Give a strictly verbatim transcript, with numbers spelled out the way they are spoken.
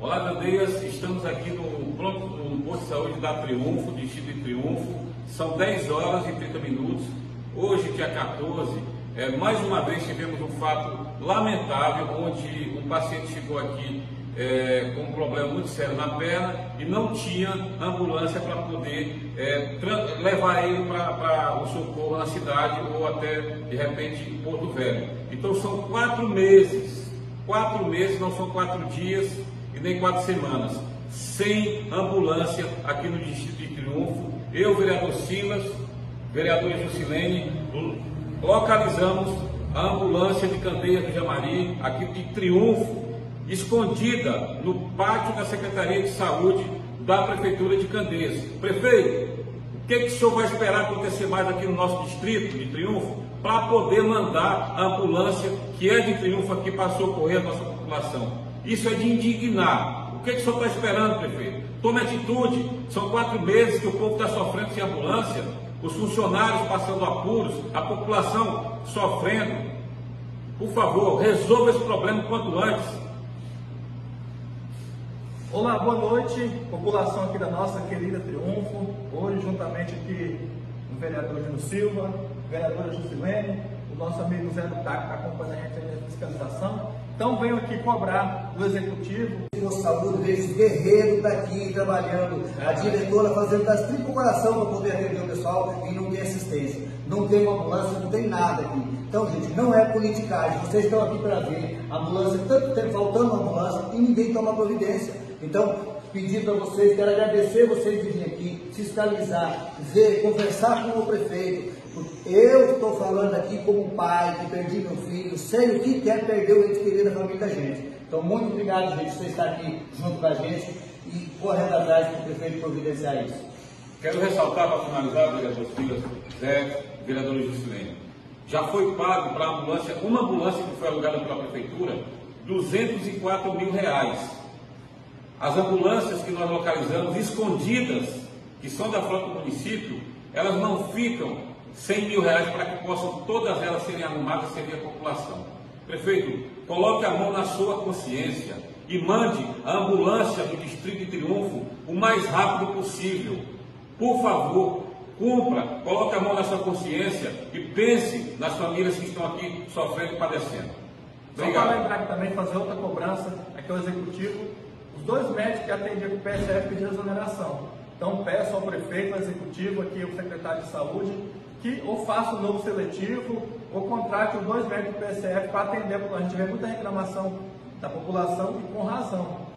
Olá, Candeias, estamos aqui no, pronto, no posto de saúde da Triunfo, distrito de Triunfo. São dez horas e trinta minutos. Hoje, dia quatorze, é, mais uma vez tivemos um fato lamentável, onde um paciente chegou aqui é, com um problema muito sério na perna e não tinha ambulância para poder é, levar ele para o socorro na cidade ou até, de repente, em Porto Velho. Então, são quatro meses, quatro meses, não são quatro dias e nem quatro semanas, sem ambulância aqui no distrito de Triunfo. Eu, vereador Silas, vereador Jusilene, localizamos a ambulância de Candeias do Jamari, aqui de Triunfo, escondida no pátio da Secretaria de Saúde da Prefeitura de Candeias. Prefeito, o que, que o senhor vai esperar acontecer mais aqui no nosso distrito de Triunfo para poder mandar a ambulância que é de Triunfo aqui para socorrer a nossa população? Isso é de indignar. O que, que o senhor está esperando, prefeito? Tome atitude. São quatro meses que o povo está sofrendo sem ambulância, os funcionários passando apuros, a população sofrendo. Por favor, resolva esse problema quanto antes. Olá, boa noite, população aqui da nossa querida Triunfo. Hoje, juntamente aqui, o vereador Júnior Silva, a vereadora Jusilene, o nosso amigo Zé do Taco, que está acompanhando a gente aí na fiscalização. Então, venho aqui cobrar do Executivo. O saúde desse guerreiro está aqui trabalhando, a diretora fazendo das tripas do coração para poder atender o pessoal e não tem assistência. Não tem uma ambulância, não tem nada aqui. Então, gente, não é politicagem. Vocês estão aqui para ver a ambulância, tanto tempo faltando uma ambulância e ninguém toma providência. Então, pedir para vocês, quero agradecer vocês de vir aqui, fiscalizar, ver, conversar com o prefeito. Eu estou falando aqui como pai que perdi meu filho, sei o que é perder o ente querido da família da gente. Então, muito obrigado, gente, por você estar aqui junto com a gente e correndo atrás para o prefeito providenciar isso. Quero ressaltar, para finalizar, vereador Silas, Zé, vereador Jusilene, já foi pago para a ambulância, uma ambulância que foi alugada pela prefeitura, duzentos e quatro mil reais. As ambulâncias que nós localizamos, escondidas, que são da frota do município, elas não ficam cem mil reais para que possam todas elas serem arrumadas e servir a população. Prefeito, coloque a mão na sua consciência e mande a ambulância do Distrito de Triunfo o mais rápido possível. Por favor, cumpra, coloque a mão na sua consciência e pense nas famílias que estão aqui sofrendo e padecendo. Só para lembrar que também fazer outra cobrança aqui ao Executivo, os dois médicos que atendiam com o P S F pediram exoneração. Então peço ao prefeito, ao Executivo, aqui ao secretário de Saúde, que ou faça um novo seletivo ou contrate os dois médicos do P S F para atender, porque a gente vê muita reclamação da população e com razão.